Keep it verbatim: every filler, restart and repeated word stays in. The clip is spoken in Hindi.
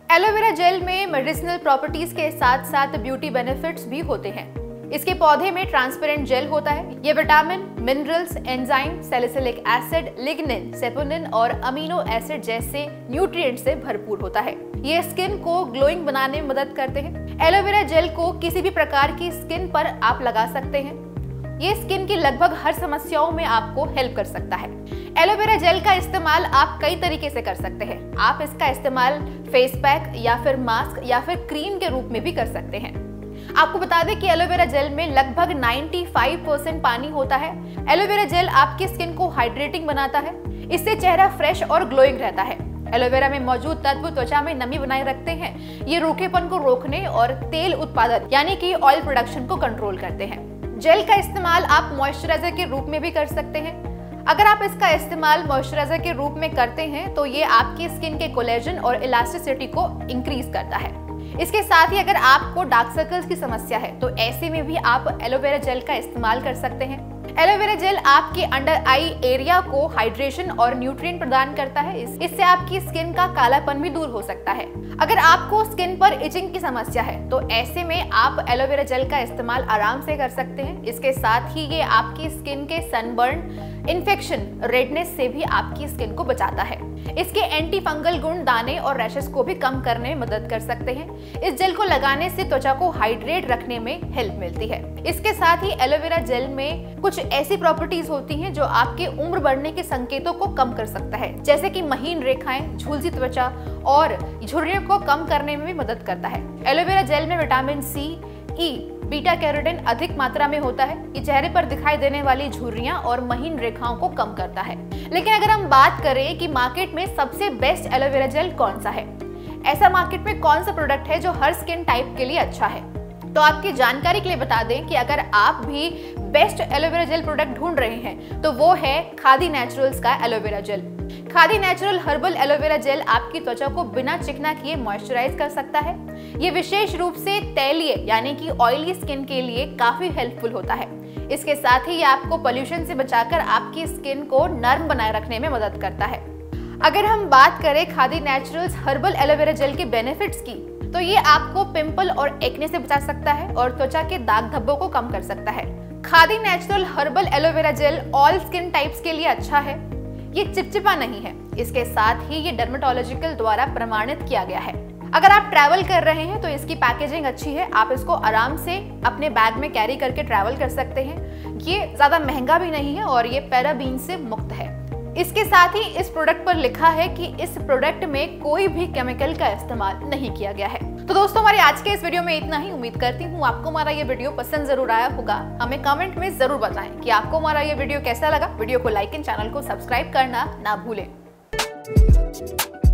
एलोवेरा जेल में मेडिसिनल प्रॉपर्टीज के साथ साथ ब्यूटी बेनिफिट्स भी होते हैं। इसके पौधे में ट्रांसपेरेंट जेल होता है। ये vitamin, minerals, enzyme, salicylic acid, lignin, saponin और अमीनो एसिड जैसे न्यूट्रिएंट से भरपूर होता है। ये स्किन को ग्लोइंग बनाने में मदद करते हैं। एलोवेरा जेल को किसी भी प्रकार की स्किन पर आप लगा सकते हैं। ये स्किन की लगभग हर समस्याओं में आपको हेल्प कर सकता है। एलोवेरा जेल का इस्तेमाल आप कई तरीके से कर सकते हैं। आप इसका इस्तेमाल फेस पैक या फिर मास्क या फिर क्रीम के रूप में भी कर सकते हैं। आपको बता दें कि एलोवेरा जेल में लगभग पचानवे परसेंट पानी होता है। एलोवेरा जेल आपकी स्किन को हाइड्रेटिंग बनाता है। इससे चेहरा फ्रेश और ग्लोइंग रहता है। एलोवेरा में मौजूद तत्व त्वचा में नमी बनाए रखते हैं। ये रूखेपन को रोकने और तेल उत्पादन यानी कि ऑयल प्रोडक्शन को कंट्रोल करते हैं। जेल का इस्तेमाल आप मॉइस्चराइजर के रूप में भी कर सकते हैं। अगर आप इसका इस्तेमाल मॉइस्चराइजर के रूप में करते हैं तो ये आपकी स्किन के कोलेजन और इलास्टिसिटी को इंक्रीज करता है। इसके साथ ही अगर आपको डार्क सर्कल्स की समस्या है तो ऐसे में भी आप एलोवेरा जेल का इस्तेमाल कर सकते हैं। एलोवेरा जेल आपके अंडर आई एरिया को हाइड्रेशन और न्यूट्रिएंट प्रदान करता है। इससे आपकी स्किन का कालापन भी दूर हो सकता है। अगर आपको स्किन पर इचिंग की समस्या है तो ऐसे में आप एलोवेरा जेल का इस्तेमाल आराम से कर सकते हैं। इसके साथ ही ये आपकी स्किन के सनबर्न, इन्फेक्शन, रेडनेस से भी आपकी स्किन को बचाता है। इसके एंटी फंगल गुण दाने और रैशेस को भी कम करने में मदद कर सकते हैं। इस जेल को लगाने से त्वचा को हाइड्रेट रखने में हेल्प मिलती है। इसके साथ ही एलोवेरा जेल में कुछ ऐसी प्रॉपर्टीज होती हैं जो आपके उम्र बढ़ने के संकेतों को कम कर सकता है, जैसे कि महीन रेखाएं, झुलसी त्वचा और झुर्रियों को कम करने में भी मदद करता है। एलोवेरा जेल में vitamin C, E, beta carotene अधिक मात्रा में होता है। ये चेहरे पर दिखाई देने वाली झुर्रियां और महीन रेखाओं को कम करता है। लेकिन अगर हम बात करें कि मार्केट में सबसे बेस्ट एलोवेरा जेल कौन सा है, ऐसा मार्केट में कौन सा प्रोडक्ट है जो हर स्किन टाइप के लिए अच्छा है, तो आपकी जानकारी के लिए बता दें कि अगर आप भी बेस्ट एलोवेरा जेल प्रोडक्ट ढूंढ रहे हैं तो वो है खादी नेचुरल्स का aloe vera gel. Khadi natural herbal aloe vera gel आपकी त्वचा को बिना चिकना किए मॉइस्चराइज कर सकता है। ये विशेष रूप से तैलीय यानी कि ऑयली स्किन के लिए काफी हेल्पफुल होता है। इसके साथ ही ये आपको पोल्यूशन से बचाकर आपकी स्किन को नर्म बनाए रखने में मदद करता है। अगर हम बात करें Khadi naturals herbal aloe vera gel के बेनिफिट्स की, तो ये आपको पिंपल और एक्ने से बचा सकता है और त्वचा के दाग धब्बों को कम कर सकता है। Khadi natural herbal aloe vera gel all skin types के लिए अच्छा है। ये चिपचिपा नहीं है। इसके साथ ही ये डर्मेटोलॉजिकल द्वारा प्रमाणित किया गया है। अगर आप ट्रैवल कर रहे हैं तो इसकी पैकेजिंग अच्छी है। आप इसको आराम से अपने बैग में कैरी करके ट्रैवल कर सकते हैं। ये ज्यादा महंगा भी नहीं है और ये पैराबीन से मुक्त है। इसके साथ ही इस प्रोडक्ट पर लिखा है कि इस प्रोडक्ट में कोई भी केमिकल का इस्तेमाल नहीं किया गया है। तो दोस्तों, हमारे आज के इस वीडियो में इतना ही। उम्मीद करती हूँ आपको हमारा ये वीडियो पसंद जरूर आया होगा। हमें कमेंट में जरूर बताएं कि आपको हमारा ये वीडियो कैसा लगा। वीडियो को लाइक एंड चैनल को सब्सक्राइब करना ना भूलें।